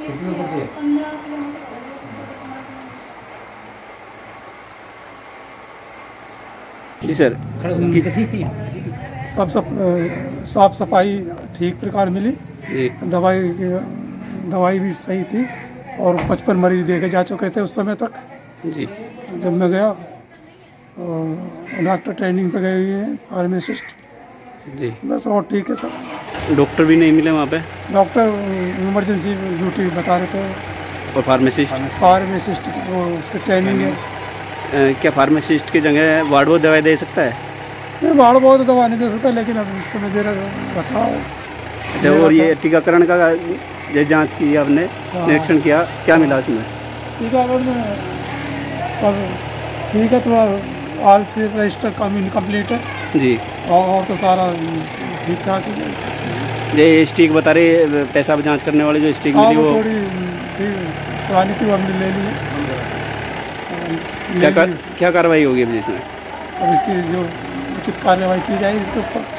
कितनी दूर पड़ती है? 15 किलोमीटर। जी सर, सब साफ सफाई ठीक प्रकार मिली। जी दवाई भी सही थी और 55 मरीज देखे जा चुके थे उस समय तक जी जब मैं गया। और डॉक्टर ट्रेनिंग पे गए हुए हैं, फार्मासिस्ट, जी। बस और ठीक है सब। डॉक्टर भी नहीं मिले वहाँ पे? डॉक्टर इमरजेंसी ड्यूटी बता रहे थे। और फार्मासिस्ट वो उसकी ट्रेनिंग है। क्या फार्मासिस्ट की जगह वार्ड वो दवाई दे सकता है? नहीं, बाढ़ बहुत दवा नहीं दे सकता, लेकिन अब उस समय दे रहा बताओ। अच्छा, और ये टीकाकरण का ये जांच की आपने, निरीक्षण किया, क्या मिला उसमें? टीकाकरण में सब ठीक है, थोड़ा आल से रजिस्टर काम इनकम्प्लीट है जी। और तो सारा ठीक ठाक ही। ये स्टिक बता रहे, पैसा जांच करने वाली जो स्टिक मिली वो थोड़ी पुरानी थी, वो हमने ले ली है। क्या कार्रवाई होगी अभी इसमें? अब इसकी जो उचित कार्रवाई की जाएगी इसके ऊपर।